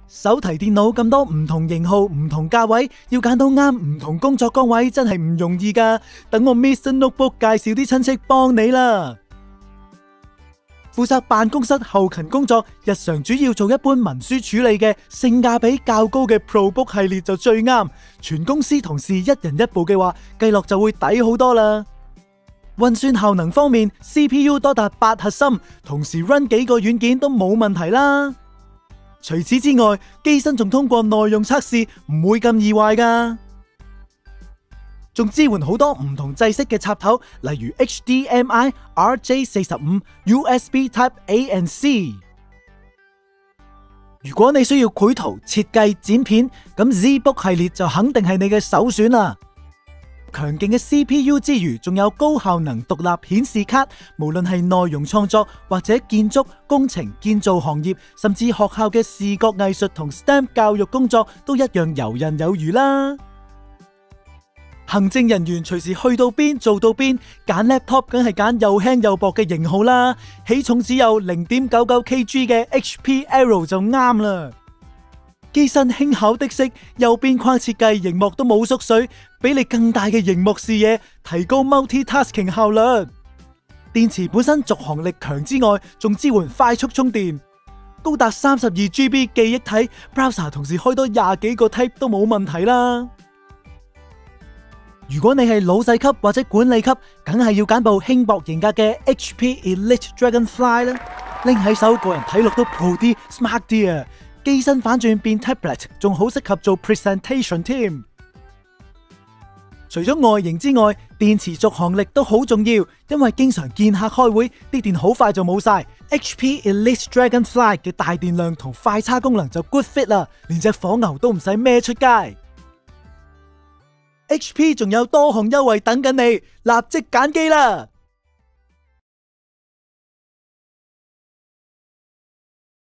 手提電腦咁多唔同型號、唔同價位，要揀到啱唔同工作崗位真係唔容易㗎。等我 Mr. Notebook 介紹啲親戚幫你啦。負責辦公室後勤工作，日常主要做一般文書處理嘅，性價比較高嘅 ProBook 系列就最啱。全公司同事一人一部嘅話，計落就會抵好多啦。運算效能方面 ，CPU 多達8核心，同時 run 幾個軟件都冇問題啦。除此之外，機身仲通過耐用測試，唔會咁易壞㗎。仲支援好多唔同制式嘅插頭，例如 HDMI、RJ45、USB Type A and C。如果你需要繪圖、設計、剪片，咁 ZBook 系列就肯定係你嘅首選啦。強勁嘅 CPU 之餘，仲有高效能獨立顯示卡，無論係內容創作或者建築、工程、建造行業，甚至學校嘅視覺藝術同 STEM 教育工作都一樣游刃有餘啦。行政人員隨時去到邊做到邊，揀 laptop 梗係揀又輕又薄嘅型號啦，起重只有 0.99kg 嘅 HP Aero 就啱啦。機身輕巧的色，右邊框設計熒幕都冇縮水，俾你更大嘅熒幕視野，提高 multitasking 效率。電池本身續航力強之外，仲支援快速充電，高達32GB 記憶體 ，browser 同時開多20幾個 type 都冇問題啦。如果你係老細級或者管理級，梗係要揀部輕薄型格嘅 HP Elite Dragonfly 啦，拎喺手個人睇落都 pro 啲 smart 啲啊！機身反轉變 tablet， 仲好適合做 presentation 添。除咗外形之外，電池續航力都好重要，因為經常見客開會，啲電好快就冇晒。HP Elite Dragonfly 嘅大電量同快叉功能就 good fit 啦，連隻火牛都唔使孭出街。HP 仲有多項優惠等緊你，立即揀機啦！